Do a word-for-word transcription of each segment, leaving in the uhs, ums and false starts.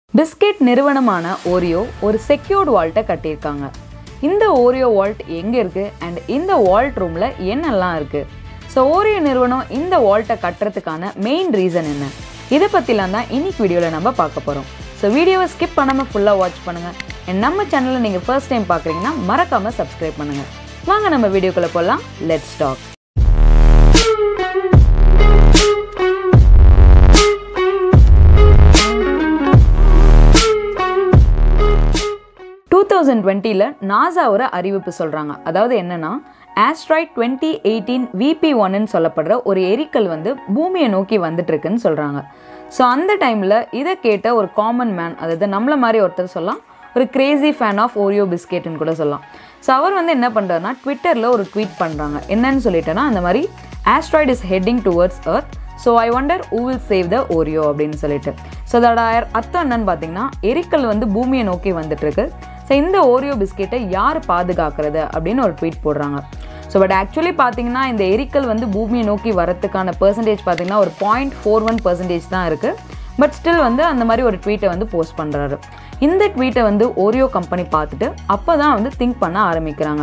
Biscuit நிறுவனமான Oreo ஒரு secured வால்ட்டை கட்டியிருக்காங்க. இந்த ஓரியோ வால்ட் எங்கே இருக்குது அண்ட் இந்த வால்ட் ரூமில் என்னெல்லாம் இருக்குது? ஸோ ஓரியோ நிறுவனம் இந்த வால்ட்டை கட்டுறதுக்கான மெயின் ரீசன் என்ன? இதை பற்றிலாம் தான் இன்னைக்கு வீடியோவில் நம்ம பார்க்க போகிறோம். ஸோ வீடியோவை ஸ்கிப் பண்ணாமல் ஃபுல்லாக வாட்ச் பண்ணுங்கள். அண்ட் நம்ம சேனலில் நீங்கள் ஃபர்ஸ்ட் டைம் பார்க்குறீங்கன்னா மறக்காமல் சப்ஸ்கிரைப் பண்ணுங்கள். வாங்க நம்ம வீடியோக்குள்ளே போகலாம். Let's talk. twenty twenty-ல நாசா ஒரு அறிவிப்பு சொல்கிறாங்க. அதாவது என்னன்னா, asteroid twenty eighteen V P one ன்னு சொல்லப்படுற ஒரு எரிக்கல் வந்து பூமியை நோக்கி வந்துட்டு இருக்குன்னு சொல்கிறாங்க. ஸோ அந்த டைமில் இதை கேட்ட ஒரு காமன் மேன், அதாவது நம்மள மாதிரி ஒருத்தர் சொல்லலாம், ஒரு கிரேசி ஃபேன் ஆஃப் ஓரியோ பிஸ்கெட்னு கூட சொல்லலாம். ஸோ அவர் வந்து என்ன பண்ணுறாருன்னா, ட்விட்டரில் ஒரு ட்வீட் பண்ணுறாங்க. என்னன்னு சொல்லிட்டேன்னா, அந்த மாதிரி asteroid is heading towards earth, so I wonder who will save the Oreo அப்படின்னு சொல்லிட்டு. ஸோ அதோட அர்த்தம் என்னன்னு பார்த்தீங்கன்னா, எரிக்கல் வந்து பூமியை நோக்கி வந்துட்டுருக்கு. ஸோ இந்த ஓரியோ பிஸ்கெட்டை யார் பாதுகாக்கிறது அப்படின்னு ஒரு ட்வீட் போடுறாங்க. ஸோ பட் ஆக்சுவலி பார்த்தீங்கன்னா, இந்த எரிக்கல் வந்து பூமியை நோக்கி வரத்துக்கான பர்சன்டேஜ் பார்த்தீங்கன்னா ஒரு பாயிண்ட் ஃபோர் ஒன் பர்சன்டேஜ் தான் இருக்குது. பட் ஸ்டில் வந்து அந்த மாதிரி ஒரு ட்வீட்டை வந்து போஸ்ட் பண்ணுறாரு. இந்த ட்வீட்டை வந்து ஓரியோ கம்பெனி பார்த்துட்டு அப்போ தான் வந்து திங்க் பண்ண ஆரம்பிக்கிறாங்க.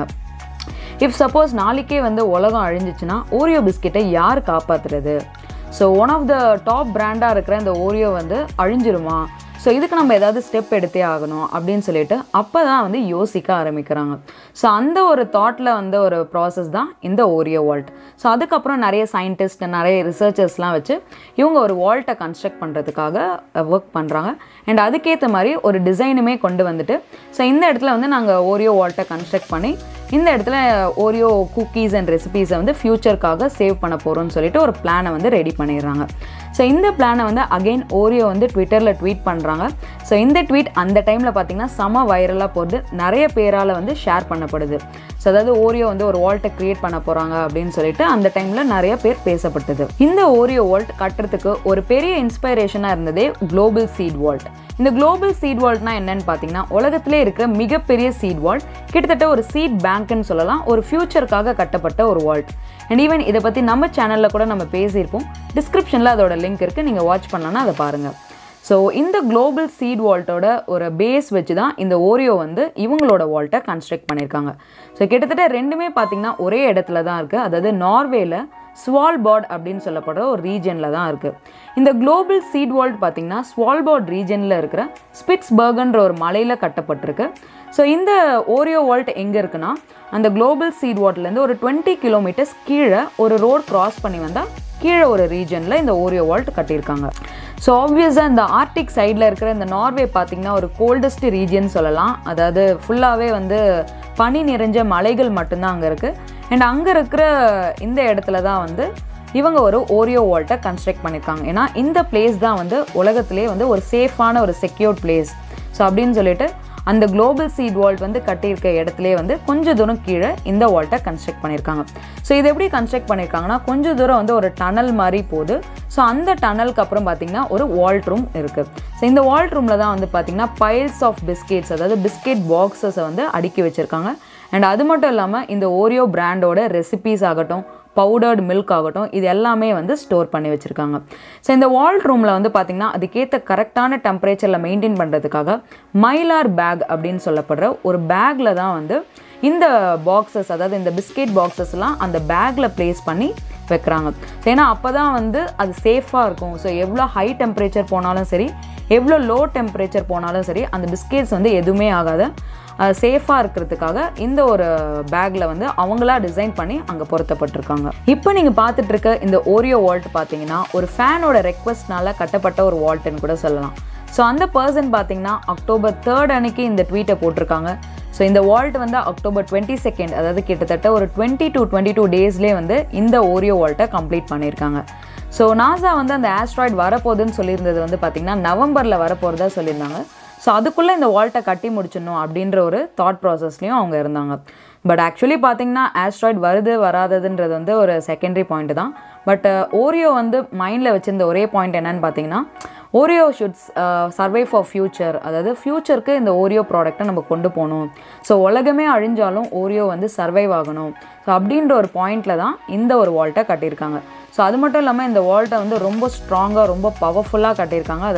இஃப் சப்போஸ் நாளைக்கே வந்து உலகம் அழிஞ்சிச்சுன்னா ஓரியோ பிஸ்கெட்டை யார் காப்பாற்றுறது? So one of the top பிராண்டாக இருக்கிற இந்த ஓரியோ வந்து அழிஞ்சிருமா? ஸோ இதுக்கு நம்ம ஏதாவது ஸ்டெப் எடுத்தே ஆகணும் அப்படின்னு சொல்லிட்டு அப்போ தான் வந்து யோசிக்க ஆரம்பிக்கிறாங்க. ஸோ அந்த ஒரு தாட்டில் வந்த ஒரு ப்ராசஸ் தான் இந்த ஓரியோ வால்ட். ஸோ அதுக்கப்புறம் நிறைய சயின்டிஸ்ட் நிறைய ரிசர்ச்சர்ஸ்லாம் வச்சு இவங்க ஒரு வால்ட்டை கன்ஸ்ட்ரக்ட் பண்ணுறதுக்காக ஒர்க் பண்ணுறாங்க. அண்ட் அதுக்கேற்ற மாதிரி ஒரு டிசைனுமே கொண்டு வந்துட்டு, ஸோ இந்த இடத்துல வந்து நாங்கள் ஓரியோ வால்ட்டை கன்ஸ்ட்ரக்ட் பண்ணி இந்த இடத்துல ஓரியோ குக்கீஸ் அண்ட் ரெசிபீஸை வந்து ஃப்யூச்சருக்காக சேவ் பண்ண போகிறோம்னு சொல்லிட்டு ஒரு பிளானை வந்து ரெடி பண்ணிடுறாங்க. ஸோ இந்த பிளானை வந்து அகெயின் ஓரியோ வந்து ட்விட்டரில் ட்வீட் பண்ணுறாங்க. ஸோ இந்த ட்வீட் அந்த டைமில் பார்த்தீங்கன்னா செம வைரலாக போகுது, நிறைய பேரால் வந்து ஷேர் பண்ணப்படுது. ஸோ அதாவது ஓரியோ வந்து ஒரு வால்ட்டை க்ரியேட் பண்ண போகிறாங்க அப்படின்னு சொல்லிட்டு அந்த டைமில் நிறைய பேர் பேசப்பட்டது. இந்த ஓரியோ வால்ட் கட்டுறதுக்கு ஒரு பெரிய இன்ஸ்பைரேஷனாக இருந்ததே குளோபல் சீட் வால்ட். இந்த குளோபல் சீட் வால்ட்னா என்னன்னு பார்த்தீங்கன்னா, உலகத்திலே இருக்கிற மிகப்பெரிய சீட் வால்ட், கிட்டத்தட்ட ஒரு சீட் பேங்க்னு சொல்லலாம், ஒரு ஃபியூச்சருக்காக கட்டப்பட்ட ஒரு வால்ட். அண்ட் ஈவன் இதை பற்றி நம்ம சேனலில் கூட நம்ம பேசியிருப்போம். டிஸ்கிரிப்ஷனில் அதோட லிங்க் இருக்குது, நீங்கள் வாட்ச் பண்ணலான்னா அதை பாருங்கள். ஸோ இந்த குளோபல் சீட் வால்ட்டோட ஒரு பேஸ் வச்சு தான் இந்த ஓரியோ வந்து இவங்களோட வால்ட்டை கன்ஸ்ட்ரக்ட் பண்ணியிருக்காங்க. ஸோ கிட்டத்தட்ட ரெண்டுமே பார்த்திங்கன்னா ஒரே இடத்துல தான் இருக்குது, அதாவது நார்வேல ஸ்வால்பார்ட் அப்படின்னு சொல்லப்படுற ஒரு ரீஜனில் தான் இருக்குது. இந்த குளோபல் சீட் வால்ட் பார்த்திங்கன்னா ஸ்வால்பார்ட் ரீஜனில் இருக்கிற ஸ்பிட்ஸ்பர்க்ன்ற ஒரு மலையில் கட்டப்பட்டிருக்கு. ஸோ இந்த ஓரியோ வால்ட் எங்கே இருக்குன்னா, அந்த குளோபல் சீட் வால்ட்லேருந்து ஒரு டுவெண்ட்டி கிலோமீட்டர்ஸ் கீழே ஒரு ரோட் கிராஸ் பண்ணி வந்தால் கீழே ஒரு ரீஜனில் இந்த ஓரியோ வால்ட் கட்டியிருக்காங்க. ஸோ ஆப்வியஸாக இந்த ஆர்டிக் சைடில் இருக்கிற இந்த நார்வே பார்த்திங்கன்னா ஒரு கோல்டஸ்ட் ரீஜன் சொல்லலாம். அதாவது ஃபுல்லாகவே வந்து பனி நிறைஞ்ச மலைகள் மட்டும்தான் அங்கே இருக்குது. அண்ட் அங்கே இருக்கிற இந்த இடத்துல தான் வந்து இவங்க ஒரு ஓரியோ வால்ட்டை கன்ஸ்ட்ரக்ட் பண்ணியிருக்காங்க. ஏன்னா இந்த பிளேஸ் தான் வந்து உலகத்திலே வந்து ஒரு சேஃபான ஒரு செக்யூர்ட் பிளேஸ். ஸோ அப்படின்னு சொல்லிட்டு அந்த குளோபல் சீட் வால்ட் வந்து கட்டியிருக்க இடத்துல வந்து கொஞ்சம் தூரம் கீழே இந்த வால்ட்டை கன்ஸ்ட்ரக்ட் பண்ணியிருக்காங்க. ஸோ இது எப்படி கன்ஸ்ட்ரக்ட் பண்ணியிருக்காங்கன்னா, கொஞ்சம் தூரம் வந்து ஒரு டனல் மாதிரி போகுது. ஸோ அந்த டனலுக்கு அப்புறம் பார்த்திங்கன்னா ஒரு வால்ட் ரூம் இருக்குது. ஸோ இந்த வால்ட் ரூமில் தான் வந்து பார்த்திங்கன்னா பைல்ஸ் ஆஃப் பிஸ்கெட்ஸ், அதாவது பிஸ்கெட் பாக்ஸஸை வந்து அடுக்கி வச்சுருக்காங்க. அண்ட் அது மட்டும் இல்லாமல் இந்த ஓரியோ பிராண்டோட ரெசிபீஸ் ஆகட்டும், பவுடர்டு மில்க் ஆகட்டும், இது எல்லாமே வந்து ஸ்டோர் பண்ணி வச்சுருக்காங்க. ஸோ இந்த வால்ட் ரூமில் வந்து பார்த்திங்கன்னா அதுக்கேற்ற கரெக்டான டெம்பரேச்சரில் மெயின்டைன் பண்ணுறதுக்காக மைலார் பேக் அப்படின்னு சொல்லப்படுற ஒரு பேக்கில் தான் வந்து இந்த பாக்ஸஸ், அதாவது இந்த பிஸ்கெட் பாக்ஸஸ்லாம் அந்த பேக்கில் ப்ளேஸ் பண்ணி வைக்கிறாங்க. ஏன்னா அப்போ தான் வந்து அது சேஃபாக இருக்கும். ஸோ எவ்வளோ ஹை டெம்பரேச்சர் போனாலும் சரி, எவ்வளோ லோ டெம்பரேச்சர் போனாலும் சரி, அந்த பிஸ்கெட்ஸ் வந்து எதுவுமே ஆகாது. சேஃபாக இருக்கிறதுக்காக இந்த ஒரு பேக்கில் வந்து அவங்களா டிசைன் பண்ணி அங்கே பொருத்தப்பட்டிருக்காங்க. இப்போ நீங்கள் பார்த்துட்டு இருக்க இந்த ஓரியோ வால்ட் பார்த்தீங்கன்னா ஒரு ஃபேனோட ரெக்வஸ்ட்னால கட்டப்பட்ட ஒரு வால்ட்னு கூட சொல்லலாம். ஸோ அந்த பர்சன் பார்த்தீங்கன்னா அக்டோபர் தேர்ட் அன்னைக்கு இந்த ட்வீட்டை போட்டிருக்காங்க. ஸோ இந்த வால்ட் வந்து அக்டோபர் டுவெண்ட்டி செகண்ட் அதாவது கிட்டத்தட்ட ஒரு டுவெண்ட்டி டு டுவெண்ட்டி டூ டேஸ்லேயே வந்து இந்த ஓரியோ வால்ட்டை கம்ப்ளீட் பண்ணியிருக்காங்க. ஸோ நாசா வந்து அந்த ஆஸ்ட்ராய்டு வரப்போகுதுன்னு சொல்லியிருந்தது வந்து பார்த்திங்கன்னா நவம்பரில் வரப்போகிறதா சொல்லியிருந்தாங்க. ஸோ அதுக்குள்ளே இந்த வால்ட்டை கட்டி முடிச்சிடணும் அப்படின்ற ஒரு தாட் ப்ராசஸ்லேயும் அவங்க இருந்தாங்க. பட் ஆக்சுவலி பார்த்திங்கன்னா ஆஸ்ட்ராய்டு வருது வராததுன்றது வந்து ஒரு செகண்டரி பாயிண்ட் தான். பட் ஓரியோ வந்து மைண்டில் வச்சுருந்த ஒரே பாயிண்ட் என்னன்னு பார்த்தீங்கன்னா, Oreo should survive for future, அதாவது ஃப்யூச்சருக்கு இந்த ஓரியோ ப்ராடக்டை நம்ம கொண்டு போகணும். ஸோ உலகமே அழிஞ்சாலும் ஓரியோ வந்து சர்வைவ் ஆகணும். ஸோ அப்படின்ற ஒரு பாயிண்டில் தான் இந்த ஒரு வால்ட்டை கட்டியிருக்காங்க. ஸோ அது மட்டும் இல்லாமல் இந்த வால்ட்டை வந்து ரொம்ப ஸ்ட்ராங்காக ரொம்ப பவர்ஃபுல்லாக கட்டியிருக்காங்க. அதாவது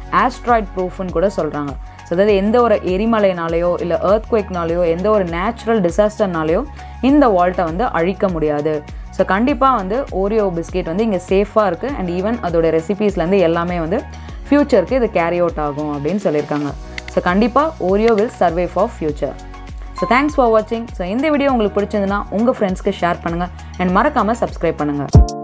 ஆஸ்ட்ராய்ட் ப்ரூஃப்னு கூட சொல்கிறாங்க. ஸோ அதாவது எந்த ஒரு எரிமலைனாலேயோ இல்லை எர்த்குவேக்னாலேயோ எந்த ஒரு நேச்சுரல் டிசாஸ்டர்னாலேயோ இந்த வால்ட்டை வந்து அழிக்க முடியாது. ஸோ கண்டிப்பாக வந்து ஓரியோ பிஸ்கெட் வந்து இங்கே சேஃபாக இருக்குது அண்ட் ஈவன் அதோட ரெசிபீஸ்லேருந்து எல்லாமே வந்து ஃப்யூச்சருக்கு இது கேரி அவுட் ஆகும் அப்படின்னு சொல்லியிருக்காங்க. ஸோ கண்டிப்பாக Oreo will survive for future. So thanks for வாட்சிங். ஸோ இந்த வீடியோ உங்களுக்கு பிடிச்சிருந்துன்னா உங்கள் ஃப்ரெண்ட்ஸ்க்கு ஷேர் பண்ணுங்கள் அண்ட் மறக்காமல் சப்ஸ்கிரைப் பண்ணுங்கள்.